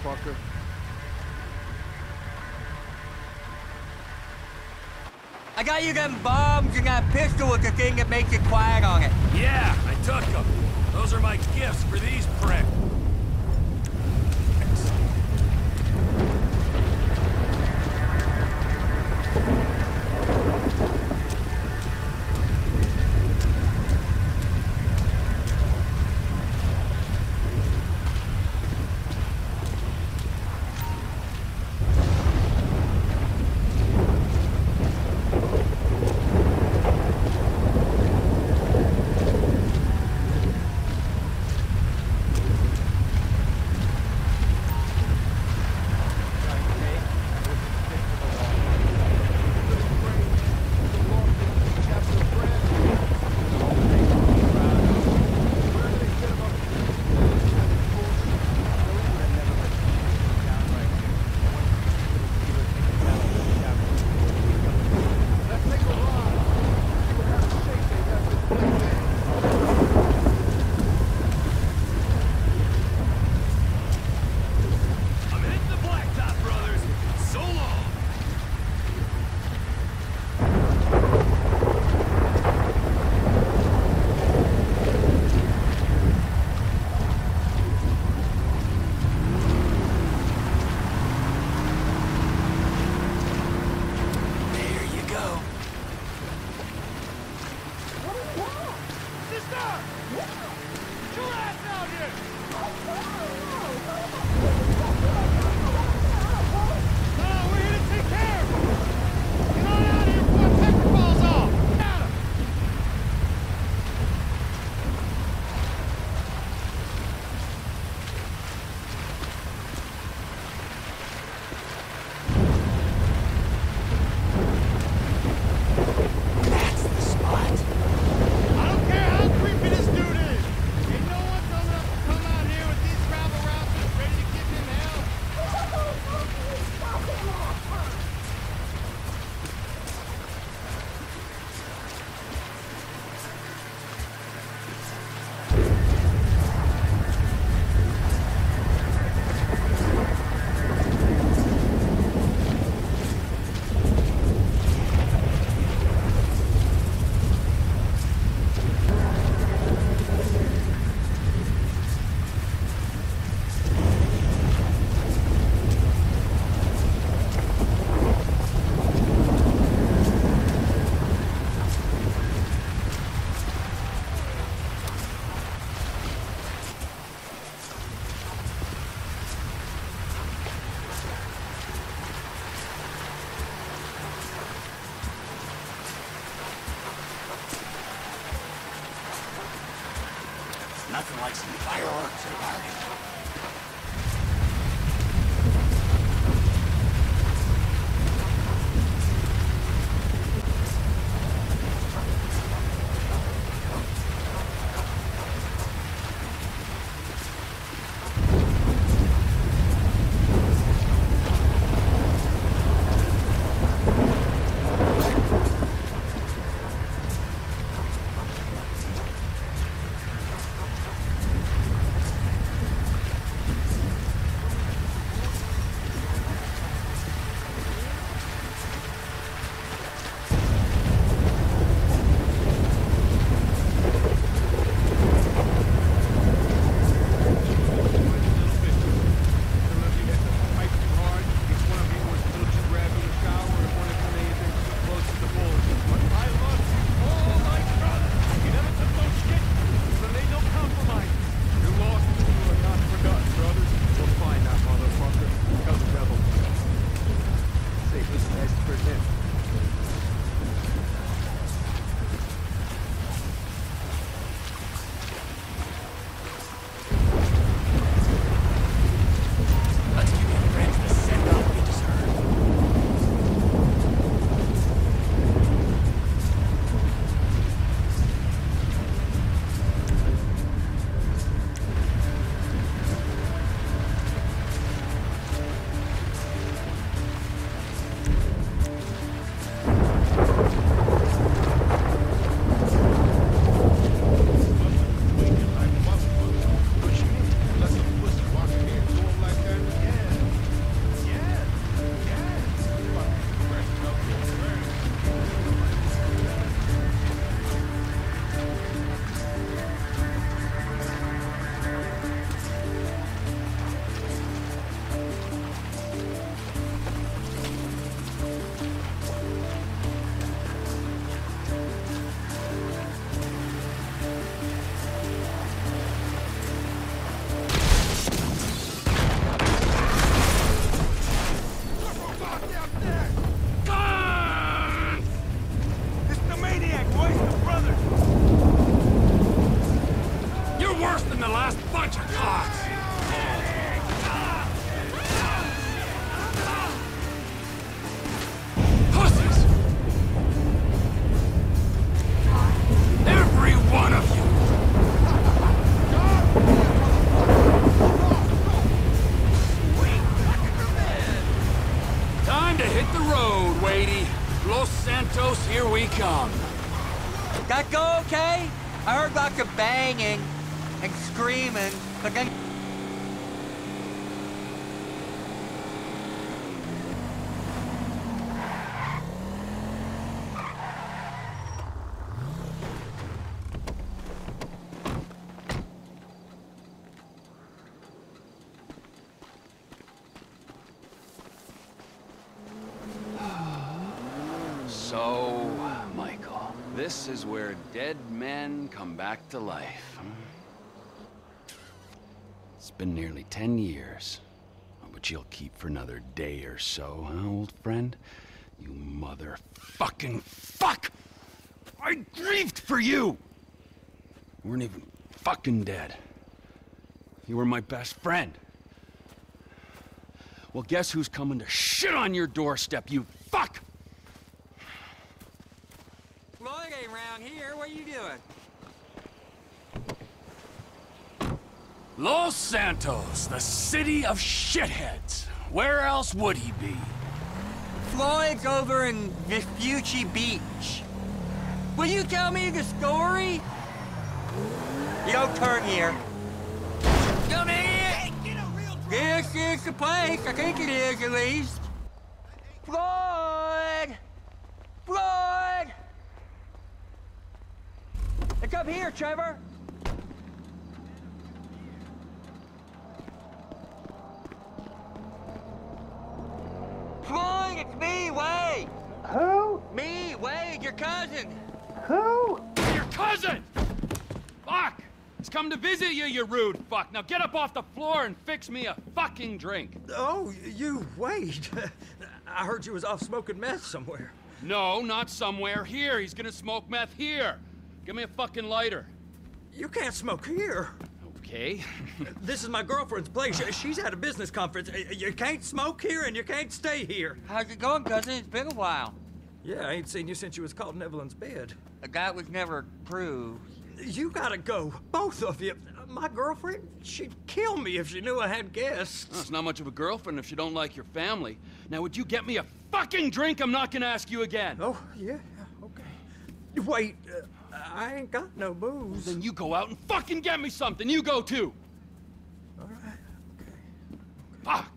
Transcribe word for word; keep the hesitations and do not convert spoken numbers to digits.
motherfucker. I got you them bombs and that pistol with the thing that makes it quiet on it. Yeah, I took them. Those are my gifts for these pricks. Nothing like some fireworks at a party. Hit the road, Wadey. Los Santos, here we come. That go okay? I heard lots of banging and screaming, but then... So, Michael, this is where dead men come back to life. Huh? It's been nearly ten years, but you'll keep for another day or so, huh, old friend? You motherfucking fuck! I grieved for you! You weren't even fucking dead. You were my best friend. Well, guess who's coming to shit on your doorstep, you fuck! Floyd ain't around here. What are you doing? Los Santos, the city of shitheads. Where else would he be? Floyd's over in Vespucci Beach. Will you tell me the story? You don't turn here. Come in! This is the place. I think it is, at least. Floyd! Floyd! It's up here, Trevor. Floyd, it's me, Wade. Who? Me, Wade, your cousin. Who? Your cousin! Fuck! He's come to visit you, you rude fuck. Now get up off the floor and fix me a fucking drink. Oh, you, Wade. I heard you was off smoking meth somewhere. No, not somewhere. Here. He's gonna smoke meth here. Give me a fucking lighter. You can't smoke here. Okay. This is my girlfriend's place. She's at a business conference. You can't smoke here and you can't stay here. How's it going, cousin? It's been a while. Yeah, I ain't seen you since you was caught in Evelyn's bed. That was never proved. You gotta go, both of you. My girlfriend, she'd kill me if she knew I had guests. Well, it's not much of a girlfriend if you don't like your family. Now, would you get me a fucking drink? I'm not gonna ask you again. Oh, yeah, okay. Wait, uh, I ain't got no booze. Then you go out and fucking get me something. You go too. All right, okay. Fuck.